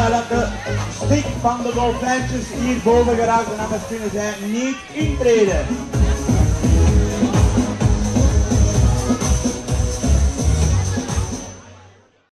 dat de stik van de dolfijntjes hier boven geraakt en anders kunnen zij niet intreden.